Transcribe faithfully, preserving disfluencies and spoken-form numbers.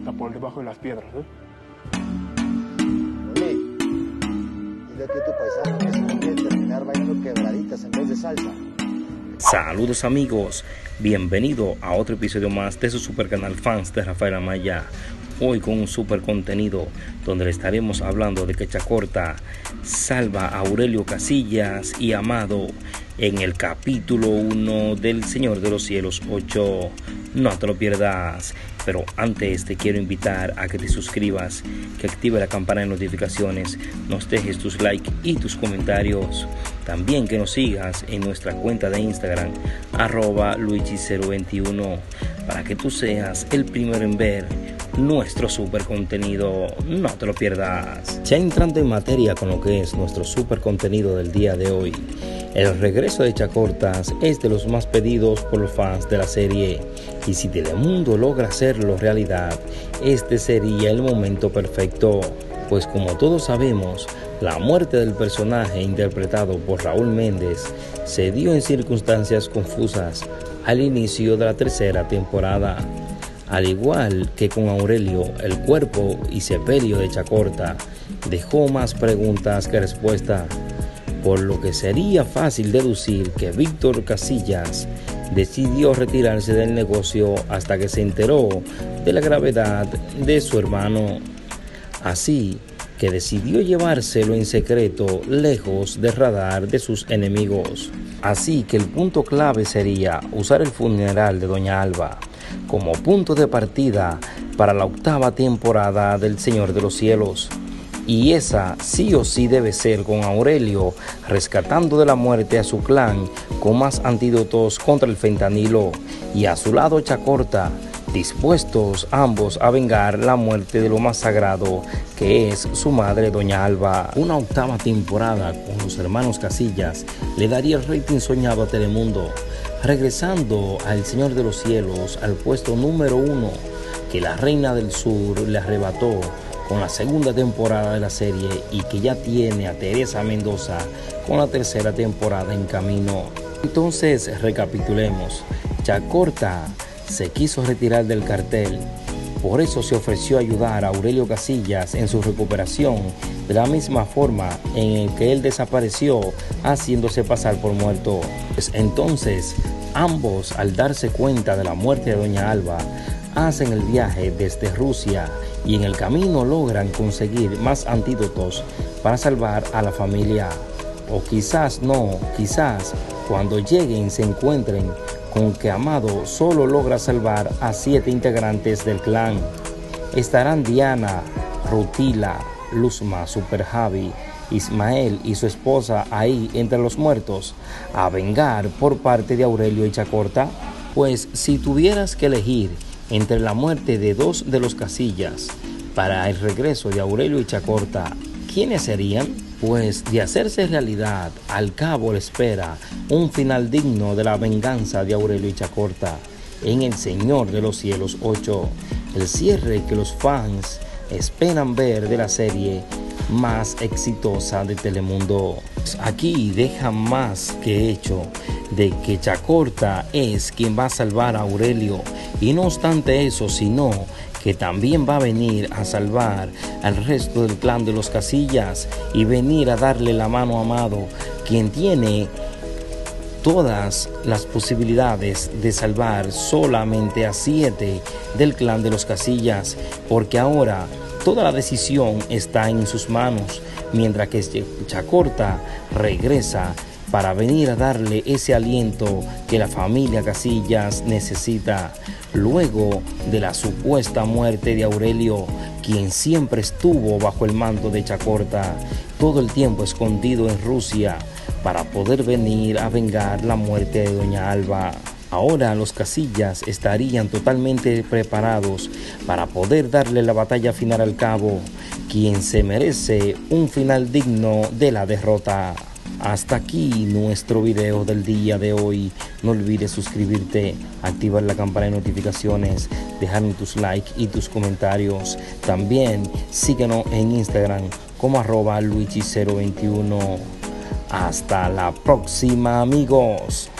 hasta por debajo de las piedras, ¿eh? Oye, dile que tu paisano que se quiere terminar bailando quebraditas en vez de salsa. Saludos amigos, bienvenido a otro episodio más de su super canal Fans de Rafael Amaya. Hoy con un super contenido donde le estaremos hablando de que Chacorta salva a Aurelio Casillas y Amado en el capítulo uno del Señor de los Cielos ocho. No te lo pierdas. Pero antes te quiero invitar a que te suscribas, que active la campana de notificaciones, nos dejes tus likes y tus comentarios. También que nos sigas en nuestra cuenta de Instagram, arroba luigi cero veintiuno, para que tú seas el primero en ver nuestro super contenido. No te lo pierdas. Ya entrando en materia con lo que es nuestro super contenido del día de hoy, el regreso de Chacorta es de los más pedidos por los fans de la serie, y si Telemundo logra hacerlo realidad, este sería el momento perfecto, pues como todos sabemos, la muerte del personaje interpretado por Raúl Méndez se dio en circunstancias confusas al inicio de la tercera temporada. Al igual que con Aurelio, el cuerpo y sepelio de Chacorta dejó más preguntas que respuestas, por lo que sería fácil deducir que Víctor Casillas decidió retirarse del negocio hasta que se enteró de la gravedad de su hermano. Así que decidió llevárselo en secreto, lejos del radar de sus enemigos. Así que el punto clave sería usar el funeral de Doña Alba como punto de partida para la octava temporada del Señor de los Cielos. Y esa sí o sí debe ser con Aurelio rescatando de la muerte a su clan con más antídotos contra el fentanilo, y a su lado Chacorta, dispuestos ambos a vengar la muerte de lo más sagrado que es su madre Doña Alba. Una octava temporada con los hermanos Casillas le daría el rating soñado a Telemundo, regresando al Señor de los Cielos al puesto número uno que la Reina del Sur le arrebató con la segunda temporada de la serie, y que ya tiene a Teresa Mendoza con la tercera temporada en camino. Entonces recapitulemos: Chacorta se quiso retirar del cartel, por eso se ofreció a ayudar a Aurelio Casillas en su recuperación, de la misma forma en que él desapareció haciéndose pasar por muerto. Pues entonces ambos, al darse cuenta de la muerte de Doña Alba, hacen el viaje desde Rusia y en el camino logran conseguir más antídotos para salvar a la familia. O quizás no, quizás cuando lleguen se encuentren con que Amado solo logra salvar a siete integrantes del clan. Estarán Diana, Rutila, Luzma, Super Javi, Ismael y su esposa ahí entre los muertos a vengar por parte de Aurelio y Chacorta. Pues si tuvieras que elegir entre la muerte de dos de los Casillas para el regreso de Aurelio y Chacorta, ¿quiénes serían? Pues de hacerse realidad, al cabo le espera un final digno de la venganza de Aurelio y Chacorta en El Señor de los Cielos ocho, el cierre que los fans esperan ver de la serie más exitosa de Telemundo. Aquí deja más que hecho de que Chacorta es quien va a salvar a Aurelio, y no obstante eso, sino que también va a venir a salvar al resto del clan de los Casillas y venir a darle la mano a Amado, quien tiene todas las posibilidades de salvar solamente a siete del clan de los Casillas, porque ahora toda la decisión está en sus manos, mientras que Chacorta regresa para venir a darle ese aliento que la familia Casillas necesita, luego de la supuesta muerte de Aurelio, quien siempre estuvo bajo el mando de Chacorta, todo el tiempo escondido en Rusia, para poder venir a vengar la muerte de Doña Alba. Ahora los Casillas estarían totalmente preparados para poder darle la batalla final al cabo, quien se merece un final digno de la derrota. Hasta aquí nuestro video del día de hoy. No olvides suscribirte, activar la campana de notificaciones, dejarme tus likes y tus comentarios. También síguenos en Instagram como arroba luigi cero veintiuno. Hasta la próxima, amigos.